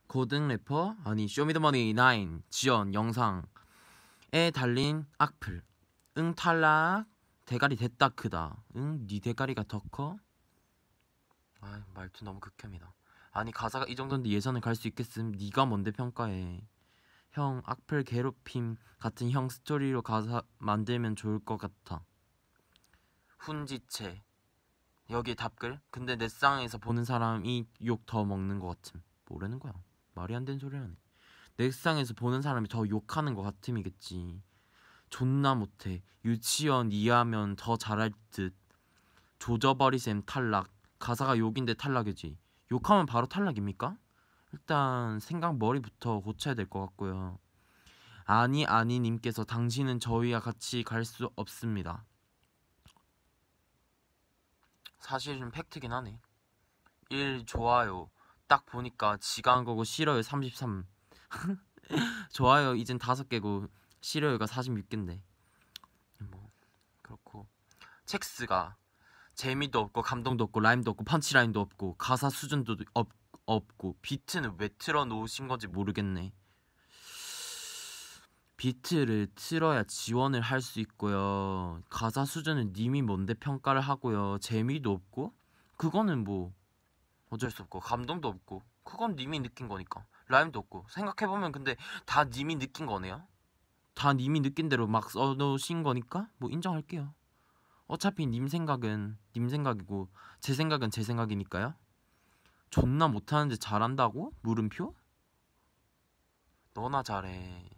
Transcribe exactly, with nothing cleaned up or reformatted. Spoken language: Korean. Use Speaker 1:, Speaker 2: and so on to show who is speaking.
Speaker 1: 고등 래퍼 아니 쇼미더머니 나인 지연 영상에 달린 악플. 응 탈락. 대가리 됐다 크다. 응 니 대가리가 더 커? 아 말투 너무 극혐이다. 아니 가사가 이 정도인데 예선을 갈 수 있겠음. 니가 뭔데 평가해. 형 악플 괴롭힘 같은 형 스토리로 가사 만들면 좋을 것 같아. 훈지체. 여기에 답글. 근데 내 쌍에서 보는 사람이 욕 더 먹는 것 같음. 뭐라는 거야? 말이 안 되는 소리를 하네. 내 쌍에서 보는 사람이 더 욕하는 것 같음이겠지. 존나 못해. 유치원 이해하면 더 잘할 듯. 조져버리셈 탈락. 가사가 욕인데 탈락이지. 욕하면 바로 탈락입니까? 일단 생각 머리부터 고쳐야 될 것 같고요. 아니 아니 님께서 당신은 저희와 같이 갈 수 없습니다. 사실은 팩트긴 하네. 일 좋아요. 딱 보니까 지가 한 거고 싫어요 삼십삼. 좋아요 이젠 다섯 개고 싫어요가 사십육 개인데 뭐 그렇고 첵스가 재미도 없고 감동도 없고 라임도 없고 펀치라인도 없고 가사 수준도 없, 없고 비트는 왜 틀어놓으신 건지 모르겠네. 비트를 틀어야 지원을 할 수 있고요. 가사 수준은 님이 뭔데 평가를 하고요. 재미도 없고 그거는 뭐 어쩔 수 없고 감동도 없고 그건 님이 느낀 거니까. 라임도 없고 생각해보면 근데 다 님이 느낀 거네요. 다 님이 느낀 대로 막 써놓으신 거니까 뭐 인정할게요. 어차피 님 생각은 님 생각이고 제 생각은 제 생각이니까요. 존나 못하는데 잘한다고? 물음표? 너나 잘해.